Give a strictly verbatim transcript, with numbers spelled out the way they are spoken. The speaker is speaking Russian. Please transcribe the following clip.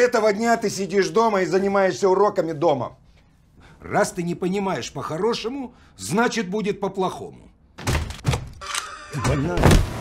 этого дня ты сидишь дома и занимаешься уроками дома. Раз ты не понимаешь по-хорошему, значит будет по-плохому. Ты больная?